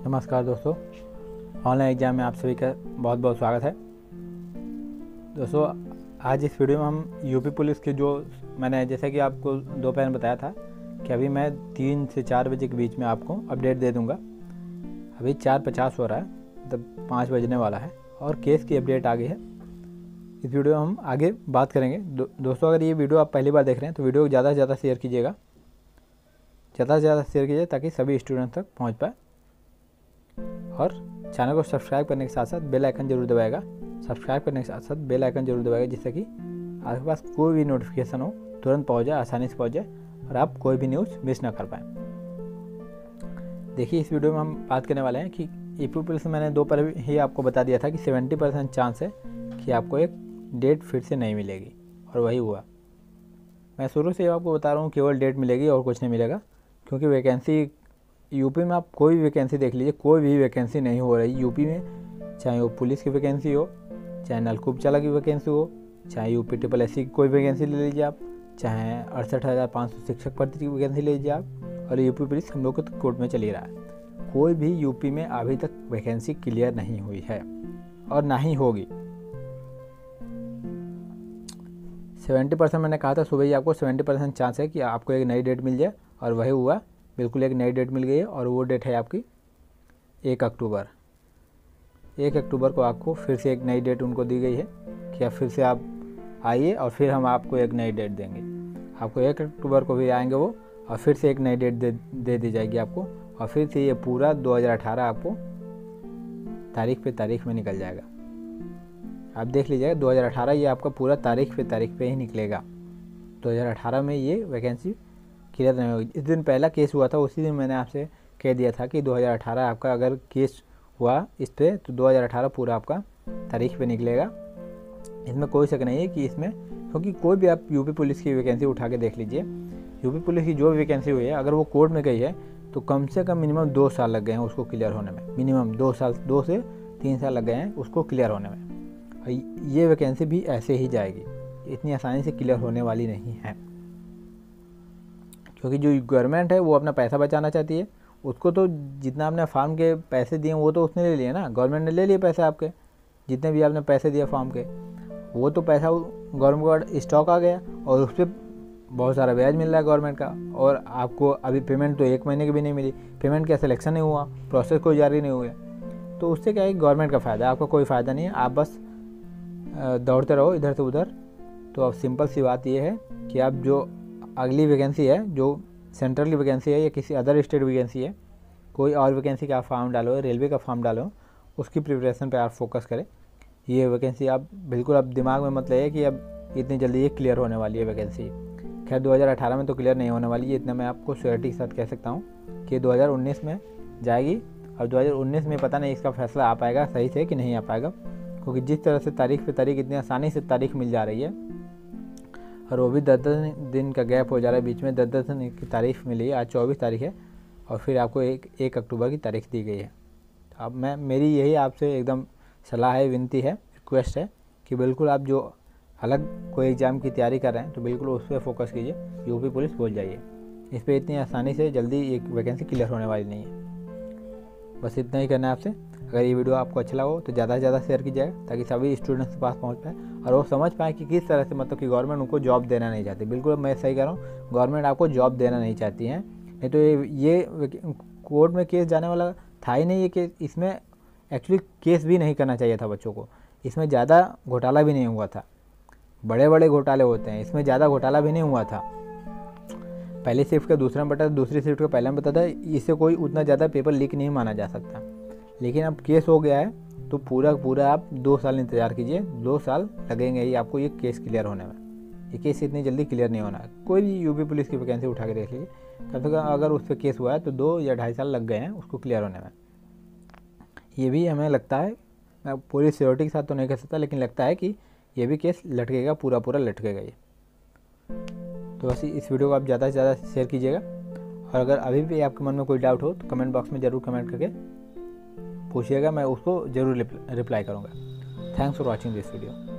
नमस्कार दोस्तों, online exam में आप सभी का बहुत बहुत स्वागत है। दोस्तों, आज इस वीडियो में हम यूपी पुलिस के जो मैंने जैसे कि आपको दोपहर में बताया था कि अभी मैं 3 से 4 बजे के बीच में आपको अपडेट दे दूंगा। अभी 4:50 हो रहा है, मतलब 5 बजने वाला है और केस की अपडेट आ गई है। इस वीडियो में हम आगे बात करेंगे। दोस्तों, अगर ये वीडियो आप पहली बार देख रहे हैं तो वीडियो को ज़्यादा से ज़्यादा शेयर कीजिएगा, ज़्यादा से ज़्यादा शेयर कीजिए ताकि सभी स्टूडेंट तक पहुँच पाए। और चैनल को सब्सक्राइब करने के साथ साथ बेल आइकन जरूर दबाएगा। सब्सक्राइब करने के साथ साथ बेल आइकन जरूर दबाएगा, जिससे कि आपके पास कोई भी नोटिफिकेशन हो तुरंत पहुंच जाए, आसानी से पहुंच जाए और आप कोई भी न्यूज़ मिस ना कर पाएँ। देखिए, इस वीडियो में हम बात करने वाले हैं कि यूपी पुलिस में मैंने दोपहर ही आपको बता दिया था कि 70% चांस है कि आपको एक डेट फिर से नहीं मिलेगी, और वही हुआ। मैं शुरू से आपको बता रहा हूँ केवल डेट मिलेगी और कुछ नहीं मिलेगा, क्योंकि वैकेंसी यूपी में आप कोई भी वैकेंसी देख लीजिए, कोई भी वैकेंसी नहीं हो रही यूपी में। चाहे वो पुलिस की वैकेंसी हो, चाहे नलकूप चालक की वैकेंसी हो, चाहे यूपी SSS की कोई वैकेंसी ले लीजिए आप, चाहे 68,500 शिक्षक भर्ती की वैकेंसी ले लीजिए आप, और यूपी पुलिस हम लोग को तो कोर्ट में चली रहा है। कोई भी यूपी में अभी तक वैकेंसी क्लियर नहीं हुई है और ना ही होगी। 70% मैंने कहा था सुबह ही आपको, 70% चांस है कि आपको एक नई डेट मिल जाए, और वही हुआ। बिल्कुल एक नई डेट मिल गई है, और वो डेट है आपकी 1 अक्टूबर। 1 अक्टूबर को आपको फिर से एक नई डेट उनको दी गई है कि अब फिर से आप आइए और फिर हम आपको एक नई डेट देंगे। आपको 1 अक्टूबर को भी आएंगे वो, और फिर से एक नई डेट दे दी जाएगी आपको, और फिर से ये पूरा 2018 आपको तारीख पे तारीख में निकल जाएगा। आप देख लीजिएगा, 2018 ये आपका पूरा तारीख पे ही निकलेगा। 2018 में ये वैकेंसी क्लियर नहीं होगी। इस दिन पहला केस हुआ था, उसी दिन मैंने आपसे कह दिया था कि 2018 आपका अगर केस हुआ इस पर तो 2018 पूरा आपका तारीख पे निकलेगा। इसमें कोई शक नहीं है कि इसमें, क्योंकि कोई भी आप यूपी पुलिस की वैकेंसी उठा के देख लीजिए, यूपी पुलिस की जो भी वैकेंसी हुई है, अगर वो कोर्ट में गई है तो कम से कम मिनिमम 2 साल लग गए हैं उसको क्लियर होने में। मिनिमम 2 साल, 2 से 3 साल लग गए हैं उसको क्लियर होने में। ये वैकेंसी भी ऐसे ही जाएगी, इतनी आसानी से क्लियर होने वाली नहीं है, क्योंकि जो गवर्नमेंट है वो अपना पैसा बचाना चाहती है। उसको तो जितना आपने फार्म के पैसे दिए वो तो उसने ले लिए ना, गवर्नमेंट ने ले लिए पैसे आपके, जितने भी आपने पैसे दिए फार्म के, वो तो पैसा गवर्नमेंट का स्टॉक आ गया, और उस पर बहुत सारा ब्याज मिल रहा है गवर्नमेंट का। और आपको अभी पेमेंट तो 1 महीने की भी नहीं मिली, पेमेंट का सिलेक्शन नहीं हुआ, प्रोसेस कोई जारी नहीं हुआ, तो उससे क्या है, गवर्नमेंट का फ़ायदा है, आपका कोई फ़ायदा नहीं है। आप बस दौड़ते रहो इधर से उधर। तो अब सिंपल सी बात यह है कि आप जो अगली वैकेंसी है, जो सेंट्रल की वैकेंसी है या किसी अदर स्टेट वैकेंसी है, कोई और वैकेंसी का आप फॉर्म डालो, रेलवे का फॉर्म डालो, उसकी प्रिपरेशन पे आप फोकस करें। ये वैकेंसी आप बिल्कुल अब दिमाग में मत लाइए कि अब इतनी जल्दी ये क्लियर होने वाली है वैकेंसी। खैर 2018 में तो क्लियर नहीं होने वाली है, इतना मैं आपको श्योरिटी के साथ कह सकता हूँ कि 2019 में जाएगी। और 2019 में पता नहीं इसका फैसला आ पाएगा सही से कि नहीं आ पाएगा, क्योंकि जिस तरह से तारीख पे तारीख, इतनी आसानी से तारीख मिल जा रही है, और वो भी 10-10 दिन का गैप हो जा रहा है बीच में। 10-10 दिन की तारीख मिली है, आज 24 तारीख है, और फिर आपको 1 अक्टूबर की तारीख दी गई है। तो अब मेरी यही आपसे एकदम सलाह है, विनती है, रिक्वेस्ट है कि बिल्कुल आप जो अलग कोई एग्ज़ाम की तैयारी कर रहे हैं तो बिल्कुल उस पर फोकस कीजिए, यूपी पुलिस भूल जाइए। इस पर इतनी आसानी से जल्दी एक वैकेंसी क्लियर होने वाली नहीं है। बस इतना ही करना है आपसे। अगर ये वीडियो आपको अच्छा लगा हो तो ज़्यादा से ज़्यादा शेयर कीजिएगा, ताकि सभी स्टूडेंट्स के पास पहुंच पाए और वो समझ पाए कि किस तरह से, मतलब कि गवर्नमेंट उनको जॉब देना नहीं चाहती। बिल्कुल मैं सही कह रहा हूँ, गवर्नमेंट आपको जॉब देना नहीं चाहती है। नहीं तो ये कोर्ट में केस जाने वाला था ही नहीं ये केस। इसमें एक्चुअली केस भी नहीं करना चाहिए था बच्चों को, इसमें ज़्यादा घोटाला भी नहीं हुआ था। बड़े बड़े घोटाले होते हैं, इसमें ज़्यादा घोटाला भी नहीं हुआ था। पहली शिफ्ट का दूसरा में बता, दूसरी शिफ्ट का पहला में बता था, इससे कोई उतना ज़्यादा पेपर लीक नहीं माना जा सकता। लेकिन अब केस हो गया है तो पूरा आप 2 साल इंतज़ार कीजिए। 2 साल लगेंगे ही आपको ये केस क्लियर होने में। ये केस इतनी जल्दी क्लियर नहीं होना है। कोई भी यूपी पुलिस की वैकेंसी उठा के देख लीजिए, कम से कम अगर उस पर केस हुआ है तो 2 या 2.5 साल लग गए हैं उसको क्लियर होने में। ये भी हमें लगता है, मैं पूरी श्योरिटी के साथ तो नहीं कह सकता, लेकिन लगता है कि ये भी केस लटकेगा, पूरा लटकेगा ये। तो बस इस वीडियो को आप ज़्यादा से ज़्यादा शेयर कीजिएगा, और अगर अभी भी आपके मन में कोई डाउट हो तो कमेंट बॉक्स में ज़रूर कमेंट करके पूछिएगा, मैं उसको ज़रूर रिप्लाई करूँगा। Thanks for watching this video.